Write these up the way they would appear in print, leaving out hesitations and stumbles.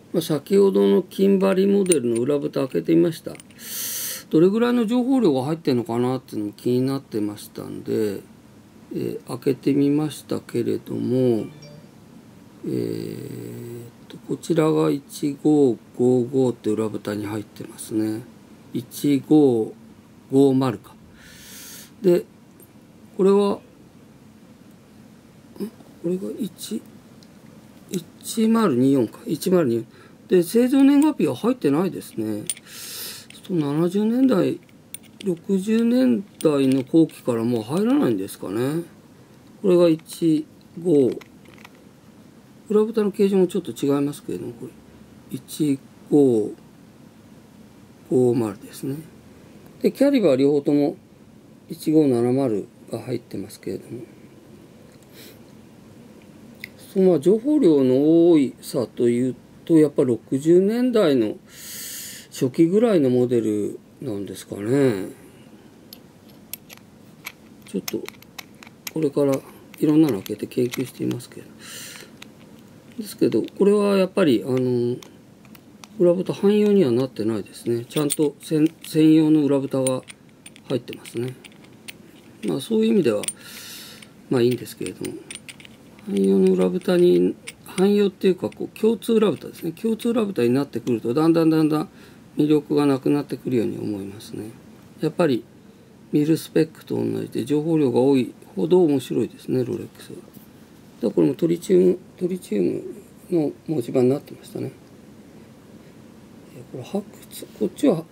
先ほどの金張りモデルの裏蓋開けてみました。どれぐらいの情報量が入ってるのかなっていうのも気になってましたんで、開けてみましたけれども、こちらが1555って裏蓋に入ってますね。1550か。で、これは、これが1024か。1024。で、製造年月日は入ってないですね。70年代、60年代の後期からもう入らないんですかね。これが15、裏蓋の形状もちょっと違いますけれども、これ1550ですね。で、キャリバー両方とも1570が入ってますけれども、情報量の多いさというと、やっぱ60年代の初期ぐらいのモデルなんですかね。ちょっとこれからいろんなの開けて研究していますけど、ですけどこれはやっぱり裏蓋汎用にはなってないですね。ちゃんと専用の裏蓋が入ってますね。そういう意味ではいいんですけれども、汎用の裏蓋に汎用っていうか共通裏蓋ですね。共通裏蓋になってくるとだんだん魅力がなくなってくるように思いますね。やっぱりミルスペックと同じで情報量が多いほど面白いですね、ロレックスは。だからこれもトリチウムの文字盤になってましたね。これこっちは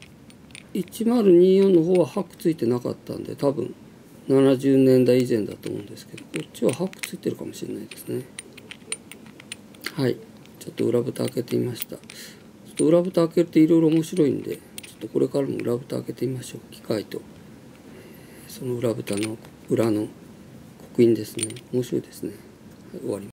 1024の方はハックついてなかったんで、多分70年代以前だと思うんですけど、こっちはハックついてるかもしれないですね。はい、ちょっと裏蓋開けてみました。ちょっと裏蓋開けるといろいろ面白いんで、ちょっとこれからも裏蓋開けてみましょう。機械とその裏蓋の裏の刻印ですね。面白いですね。はい、終わります。